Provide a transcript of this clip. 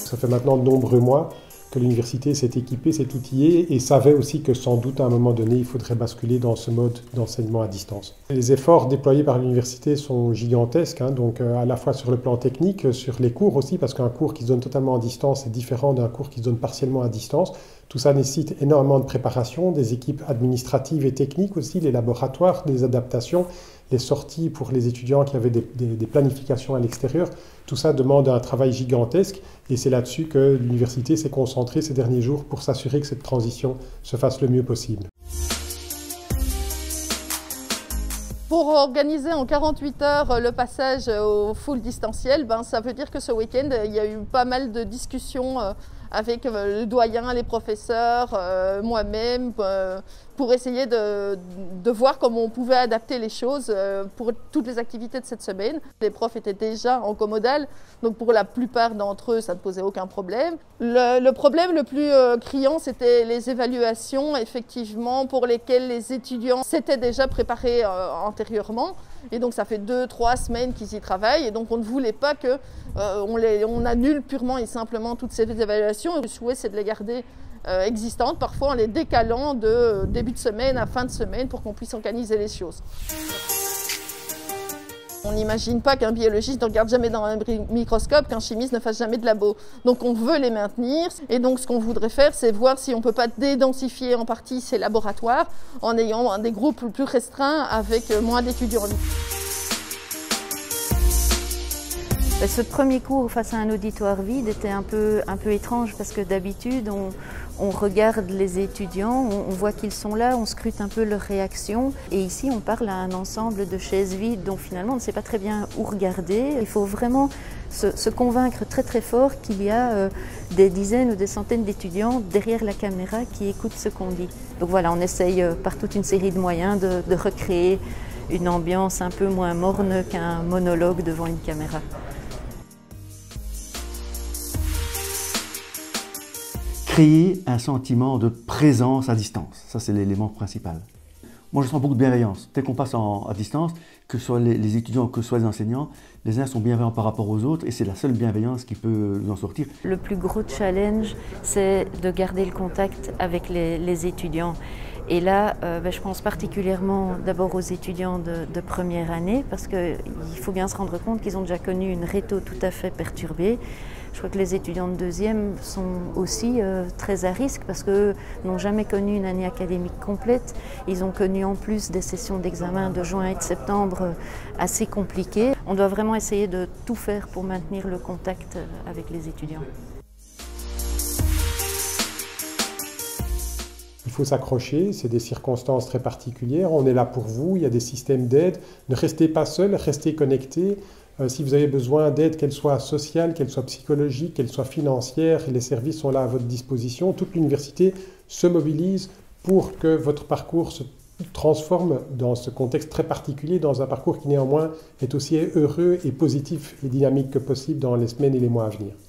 Ça fait maintenant de nombreux mois que l'université s'est équipée, s'est outillée et savait aussi que sans doute à un moment donné, il faudrait basculer dans ce mode d'enseignement à distance. Les efforts déployés par l'université sont gigantesques, donc à la fois sur le plan technique, sur les cours aussi, parce qu'un cours qui se donne totalement à distance est différent d'un cours qui se donne partiellement à distance. Tout ça nécessite énormément de préparation, des équipes administratives et techniques aussi, les laboratoires, des adaptations, les sorties pour les étudiants qui avaient des planifications à l'extérieur. Tout ça demande un travail gigantesque et c'est là-dessus que l'université s'est concentrée ces derniers jours pour s'assurer que cette transition se fasse le mieux possible. Pour organiser en 48 heures le passage au full distanciel, ça veut dire que ce week-end, il y a eu pas mal de discussions avec le doyen, les professeurs, moi-même, pour essayer de voir comment on pouvait adapter les choses pour toutes les activités de cette semaine. Les profs étaient déjà en commodal, donc pour la plupart d'entre eux, ça ne posait aucun problème. Le problème le plus criant, c'était les évaluations, effectivement, pour lesquelles les étudiants s'étaient déjà préparés antérieurement. Et donc ça fait 2-3 semaines qu'ils y travaillent et donc on ne voulait pas qu'on annule purement et simplement toutes ces évaluations. Le souhait, c'est de les garder existantes, parfois en les décalant de début de semaine à fin de semaine pour qu'on puisse organiser les choses. On n'imagine pas qu'un biologiste ne regarde jamais dans un microscope, qu'un chimiste ne fasse jamais de labo. Donc on veut les maintenir et donc ce qu'on voudrait faire, c'est voir si on ne peut pas dédensifier en partie ces laboratoires en ayant des groupes plus restreints avec moins d'étudiants. Ce premier cours face à un auditoire vide était un peu étrange parce que d'habitude on regarde les étudiants, on voit qu'ils sont là, on scrute un peu leurs réactions et ici on parle à un ensemble de chaises vides dont finalement on ne sait pas très bien où regarder. Il faut vraiment se convaincre très fort qu'il y a des dizaines ou des centaines d'étudiants derrière la caméra qui écoutent ce qu'on dit. Donc voilà, on essaye par toute une série de moyens de recréer une ambiance un peu moins morne qu'un monologue devant une caméra. Créer un sentiment de présence à distance, ça c'est l'élément principal. Moi je sens beaucoup de bienveillance. Dès qu'on passe à distance, que ce soit les étudiants, que ce soit les enseignants, les uns sont bienveillants par rapport aux autres et c'est la seule bienveillance qui peut nous en sortir. Le plus gros challenge, c'est de garder le contact avec les étudiants. Et là, je pense particulièrement d'abord aux étudiants de première année parce qu'il faut bien se rendre compte qu'ils ont déjà connu une réto tout à fait perturbée. Je crois que les étudiants de deuxième sont aussi très à risque parce qu'eux n'ont jamais connu une année académique complète. Ils ont connu en plus des sessions d'examen de juin et de septembre assez compliquées. On doit vraiment essayer de tout faire pour maintenir le contact avec les étudiants. Il faut s'accrocher, c'est des circonstances très particulières, on est là pour vous, il y a des systèmes d'aide. Ne restez pas seul, restez connectés. Si vous avez besoin d'aide, qu'elle soit sociale, qu'elle soit psychologique, qu'elle soit financière, les services sont là à votre disposition. Toute l'université se mobilise pour que votre parcours se transforme dans ce contexte très particulier, dans un parcours qui néanmoins est aussi heureux et positif et dynamique que possible dans les semaines et les mois à venir.